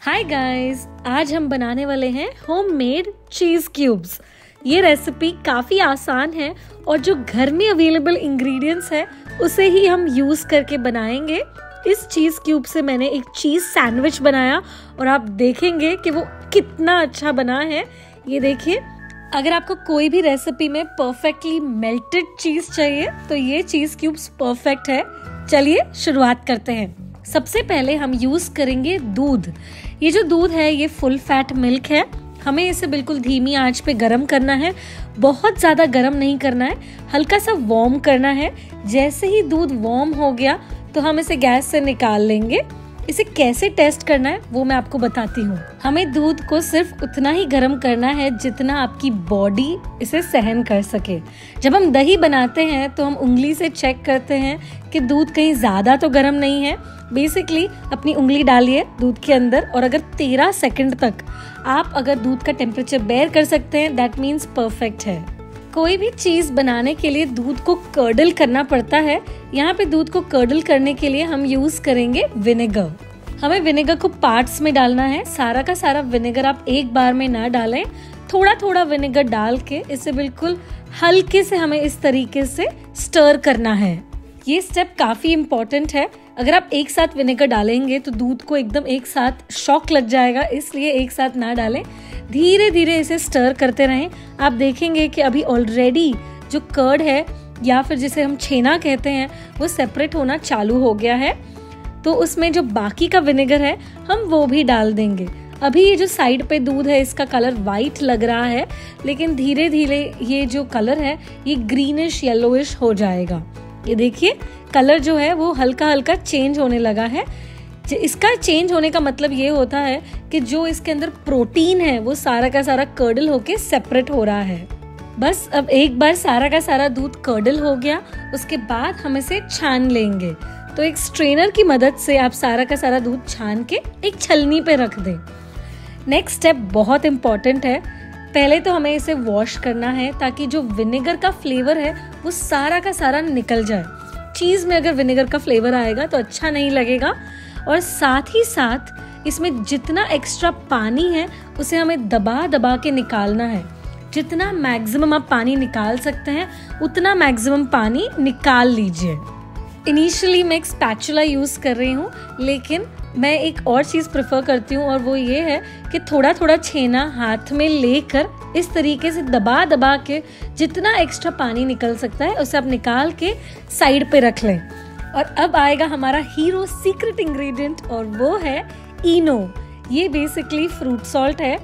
Hi guys, आज हम बनाने वाले हैं होममेड चीज़ क्यूब्स। ये रेसिपी काफ़ी आसान है और जो घर में अवेलेबल इंग्रेडिएंट्स है उसे ही हम यूज़ करके बनाएंगे। इस चीज़ क्यूब से मैंने एक चीज़ सैंडविच बनाया और आप देखेंगे कि वो कितना अच्छा बना है। ये देखिए, अगर आपको कोई भी रेसिपी में परफेक्टली मेल्टेड चीज़ चाहिए तो ये चीज़ क्यूब्स परफेक्ट है। चलिए शुरुआत करते हैं। सबसे पहले हम यूज़ करेंगे दूध। ये जो दूध है ये फुल फैट मिल्क है। हमें इसे बिल्कुल धीमी आंच पे गरम करना है, बहुत ज़्यादा गरम नहीं करना है, हल्का सा वार्म करना है। जैसे ही दूध वार्म हो गया तो हम इसे गैस से निकाल लेंगे। इसे कैसे टेस्ट करना है वो मैं आपको बताती हूँ। हमें दूध को सिर्फ उतना ही गर्म करना है जितना आपकी बॉडी इसे सहन कर सके। जब हम दही बनाते हैं तो हम उंगली से चेक करते हैं कि दूध कहीं ज़्यादा तो गर्म नहीं है। बेसिकली अपनी उंगली डालिए दूध के अंदर और अगर 13 सेकंड तक आप अगर दूध का टेम्परेचर बेयर कर सकते हैं, दैट मीन्स परफेक्ट है। कोई भी चीज़ बनाने के लिए दूध को कर्डल करना पड़ता है। यहाँ पे दूध को कर्डल करने के लिए हम यूज़ करेंगे विनेगर। हमें विनेगर को पार्ट्स में डालना है। सारा का सारा विनेगर आप एक बार में ना डालें, थोड़ा थोड़ा विनेगर डाल के इसे बिल्कुल हल्के से हमें इस तरीके से स्टर करना है। ये स्टेप काफ़ी इम्पोर्टेंट है। अगर आप एक साथ विनेगर डालेंगे तो दूध को एकदम एक साथ शॉक लग जाएगा, इसलिए एक साथ ना डालें। धीरे धीरे इसे स्टर करते रहें। आप देखेंगे कि अभी ऑलरेडी जो कर्ड है या फिर जिसे हम छेना कहते हैं वो सेपरेट होना चालू हो गया है। तो उसमें जो बाकी का विनेगर है हम वो भी डाल देंगे। अभी ये जो साइड पे दूध है इसका कलर वाइट लग रहा है, लेकिन धीरे धीरे ये जो कलर है ये ग्रीनिश येलोइश हो जाएगा। ये देखिए, कलर जो है वो हल्का हल्का चेंज होने लगा है। इसका चेंज होने का मतलब ये होता है कि जो इसके अंदर प्रोटीन है वो सारा का सारा कर्डल होके सेपरेट हो रहा है। बस अब एक बार सारा का सारा दूध कर्डल हो गया, उसके बाद हम इसे छान लेंगे। तो एक स्ट्रेनर की मदद से आप सारा का सारा दूध छान के एक छलनी पे रख दें। नेक्स्ट स्टेप बहुत इम्पोर्टेंट है। पहले तो हमें इसे वॉश करना है ताकि जो विनेगर का फ्लेवर है वो सारा का सारा निकल जाए। चीज़ में अगर विनेगर का फ्लेवर आएगा तो अच्छा नहीं लगेगा। और साथ ही साथ इसमें जितना एक्स्ट्रा पानी है उसे हमें दबा दबा के निकालना है। जितना मैक्सिमम आप पानी निकाल सकते हैं उतना मैक्सिमम पानी निकाल लीजिए। इनिशियली मैं एक स्पैचुला यूज़ कर रही हूँ, लेकिन मैं एक और चीज़ प्रेफर करती हूँ और वो ये है कि थोड़ा थोड़ा छेना हाथ में लेकर इस तरीके से दबा दबा के जितना एक्स्ट्रा पानी निकल सकता है उसे आप निकाल के साइड पे रख लें। और अब आएगा हमारा हीरो सीक्रेट इंग्रेडिएंट और वो है इनो। ये बेसिकली फ्रूट सॉल्ट है।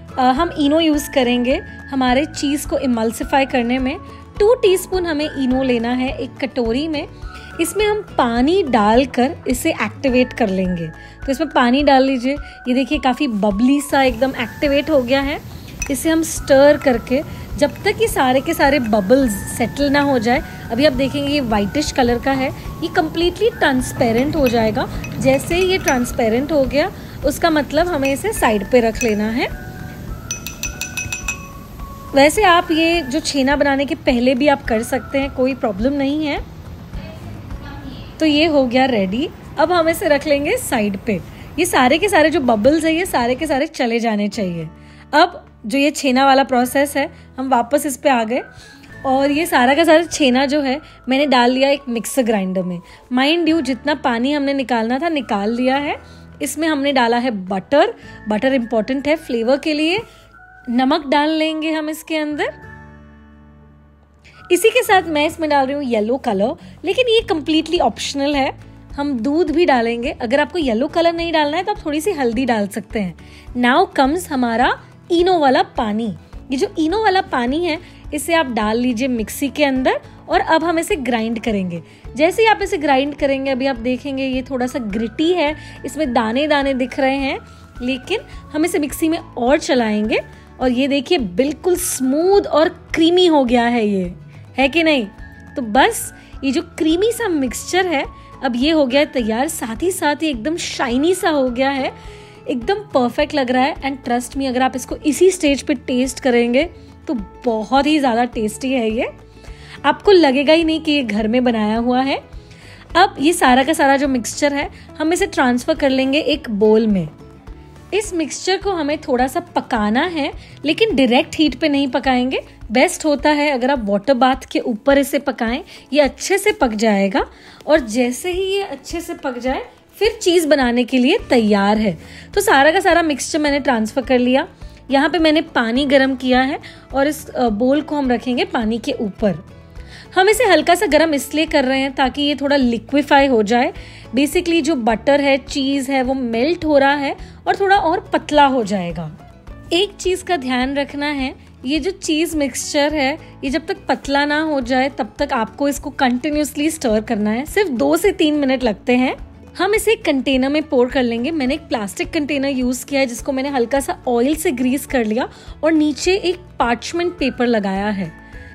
हम इनो यूज़ करेंगे हमारे चीज़ को इमल्सिफाई करने में। 2 टीस्पून हमें इनो लेना है एक कटोरी में। इसमें हम पानी डालकर इसे एक्टिवेट कर लेंगे। तो इसमें पानी डाल लीजिए। ये देखिए काफ़ी बबली सा एकदम एक्टिवेट हो गया है। इसे हम स्टर करके जब तक ये सारे के सारे बबल्स सेटल ना हो जाए, अभी आप देखेंगे ये वाइटिश कलर का है, ये कम्प्लीटली ट्रांसपेरेंट हो जाएगा। जैसे ही ये ट्रांसपेरेंट हो गया उसका मतलब हमें इसे साइड पे रख लेना है। वैसे आप ये जो छेना बनाने के पहले भी आप कर सकते हैं, कोई प्रॉब्लम नहीं है। तो ये हो गया रेडी। अब हम इसे रख लेंगे साइड पे। ये सारे के सारे जो बबल्स है ये सारे के सारे चले जाने चाहिए। अब जो ये छेना वाला प्रोसेस है हम वापस इस पे आ गए और ये सारा का सारा छेना जो है मैंने डाल लिया एक मिक्सर ग्राइंडर में। माइंड यू जितना पानी हमने निकालना था निकाल लिया है। इसमें हमने डाला है बटर। बटर इम्पोर्टेंट है फ्लेवर के लिए। नमक डाल लेंगे हम इसके अंदर। इसी के साथ मैं इसमें डाल रही हूँ येलो कलर, लेकिन ये कम्प्लीटली ऑप्शनल है। हम दूध भी डालेंगे। अगर आपको येलो कलर नहीं डालना है तो आप थोड़ी सी हल्दी डाल सकते हैं। नाउ कम्स हमारा इनो वाला पानी। ये जो इनो वाला पानी है इसे आप डाल लीजिए मिक्सी के अंदर और अब हम इसे ग्राइंड करेंगे। जैसे ही आप इसे ग्राइंड करेंगे अभी आप देखेंगे ये थोड़ा सा ग्रिटी है, इसमें दाने दाने दिख रहे हैं, लेकिन हम इसे मिक्सी में और चलाएंगे और ये देखिए बिल्कुल स्मूथ और क्रीमी हो गया है। ये है कि नहीं? तो बस ये जो क्रीमी सा मिक्सचर है अब ये हो गया है तैयार। साथ ही एकदम शाइनी सा हो गया है, एकदम परफेक्ट लग रहा है। एंड ट्रस्ट मी, अगर आप इसको इसी स्टेज पे टेस्ट करेंगे तो बहुत ही ज़्यादा टेस्टी है ये। आपको लगेगा ही नहीं कि ये घर में बनाया हुआ है। अब ये सारा का सारा जो मिक्सचर है हम इसे ट्रांसफ़र कर लेंगे एक बोल में। इस मिक्सचर को हमें थोड़ा सा पकाना है, लेकिन डायरेक्ट हीट पे नहीं पकाएंगे। बेस्ट होता है अगर आप वाटर बाथ के ऊपर इसे पकाएं, ये अच्छे से पक जाएगा। और जैसे ही ये अच्छे से पक जाए फिर चीज़ बनाने के लिए तैयार है। तो सारा का सारा मिक्सचर मैंने ट्रांसफ़र कर लिया। यहाँ पे मैंने पानी गरम किया है और इस बोल को हम रखेंगे पानी के ऊपर। हम इसे हल्का सा गरम इसलिए कर रहे हैं ताकि ये थोड़ा लिक्विफाई हो जाए। बेसिकली जो बटर है, चीज़ है, वो मेल्ट हो रहा है और थोड़ा और पतला हो जाएगा। एक चीज़ का ध्यान रखना है, ये जो चीज़ मिक्सचर है ये जब तक पतला ना हो जाए तब तक आपको इसको कंटिन्यूसली स्टर करना है। सिर्फ 2 से 3 मिनट लगते हैं। हम इसे एक कंटेनर में पोर कर लेंगे। मैंने एक प्लास्टिक कंटेनर यूज़ किया है जिसको मैंने हल्का सा ऑयल से ग्रीस कर लिया और नीचे एक पार्चमेंट पेपर लगाया है।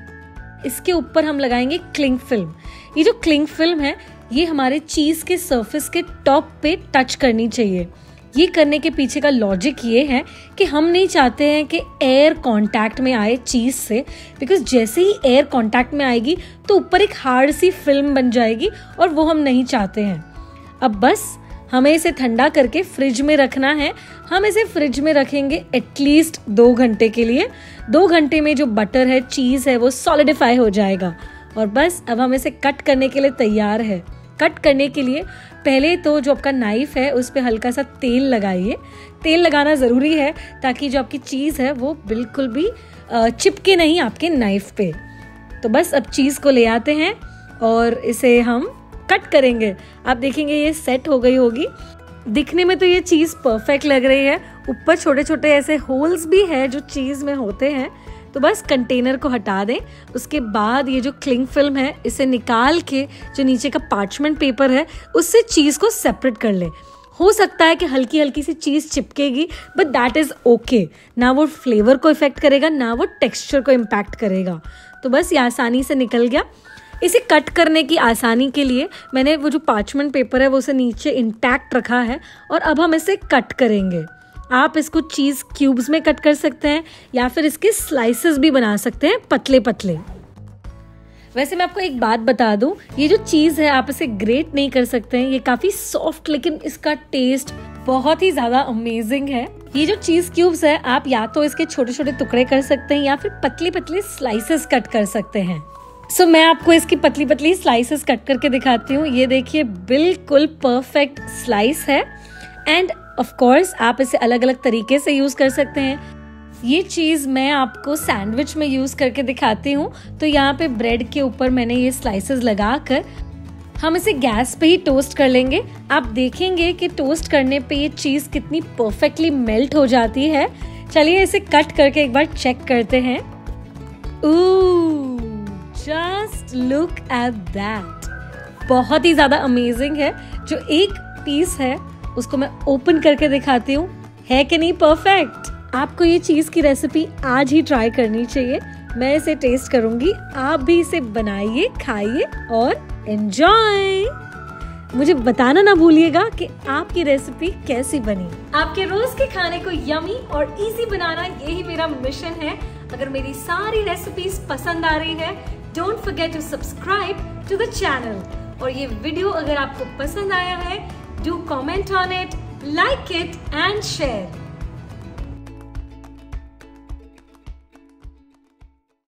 इसके ऊपर हम लगाएंगे क्लिंग फिल्म। ये जो क्लिंग फिल्म है ये हमारे चीज़ के सरफेस के टॉप पे टच करनी चाहिए। ये करने के पीछे का लॉजिक ये है कि हम नहीं चाहते हैं कि एयर कांटेक्ट में आए चीज़ से, बिकॉज जैसे ही एयर कांटेक्ट में आएगी तो ऊपर एक हार्ड सी फिल्म बन जाएगी और वो हम नहीं चाहते हैं। अब बस हमें इसे ठंडा करके फ्रिज में रखना है। हम इसे फ्रिज में रखेंगे एटलीस्ट 2 घंटे के लिए। 2 घंटे में जो बटर है, चीज़ है, वो सॉलिडिफाई हो जाएगा और बस अब हम इसे कट करने के लिए तैयार है। कट करने के लिए पहले तो जो आपका नाइफ है उस पर हल्का सा तेल लगाइए। तेल लगाना ज़रूरी है ताकि जो आपकी चीज़ है वो बिल्कुल भी चिपके नहीं आपके नाइफ पे। तो बस अब चीज़ को ले आते हैं और इसे हम कट करेंगे। आप देखेंगे ये सेट हो गई होगी। दिखने में तो ये चीज़ परफेक्ट लग रही है। ऊपर छोटे छोटे ऐसे होल्स भी है जो चीज़ में होते हैं। तो बस कंटेनर को हटा दें। उसके बाद ये जो क्लिंग फिल्म है इसे निकाल के जो नीचे का पार्चमेंट पेपर है उससे चीज़ को सेपरेट कर लें। हो सकता है कि हल्की हल्की सी चीज़ चिपकेगी, बट दैट इज़ ओके। ना वो फ्लेवर को इफेक्ट करेगा ना वो टेक्सचर को इम्पैक्ट करेगा। तो बस ये आसानी से निकल गया। इसे कट करने की आसानी के लिए मैंने वो जो पार्चमेंट पेपर है वो उसे नीचे इंटैक्ट रखा है और अब हम इसे कट करेंगे। आप इसको चीज़ क्यूब्स में कट कर सकते हैं या फिर इसके स्लाइसेस भी बना सकते हैं पतले पतले। वैसे मैं आपको एक बात बता दूं, ये जो चीज़ है आप इसे ग्रेट नहीं कर सकते हैं। ये काफ़ी सॉफ्ट, लेकिन इसका टेस्ट बहुत ही ज़्यादा अमेजिंग है। ये जो चीज़ क्यूब्स है आप या तो इसके छोटे छोटे टुकड़े कर सकते हैं या फिर पतले पतले स्लाइसेस कट कर सकते हैं। सो मैं आपको इसकी पतली पतली स्लाइसेस कट करके दिखाती हूँ। ये देखिए बिल्कुल परफेक्ट स्लाइस है। एंड ऑफ कोर्स आप इसे अलग अलग तरीके से यूज़ कर सकते हैं। ये चीज़ मैं आपको सैंडविच में यूज़ करके दिखाती हूँ। तो यहाँ पे ब्रेड के ऊपर मैंने ये स्लाइसेस लगाकर हम इसे गैस पे ही टोस्ट कर लेंगे। आप देखेंगे कि टोस्ट करने पे ये चीज़ कितनी परफेक्टली मेल्ट हो जाती है। चलिए इसे कट करके एक बार चेक करते हैं। जस्ट लुक एट दैट, बहुत ही ज़्यादा अमेजिंग है। जो एक पीस है उसको मैं ओपन करके दिखाती हूँ, है कि नहीं परफेक्ट। आपको ये चीज़ की रेसिपी आज ही ट्राई करनी चाहिए। मैं इसे टेस्ट करूँगी, आप भी इसे बनाइए, खाइए और एंजॉय। मुझे बताना ना भूलिएगा कि आपकी रेसिपी कैसी बनी। आपके रोज के खाने को यमी और इजी बनाना यही मेरा मिशन है। अगर मेरी सारी रेसिपीज पसंद आ रही है, don't forget to subscribe to the channel. और ये वीडियो अगर आपको पसंद आया है, do comment on it, like it and share.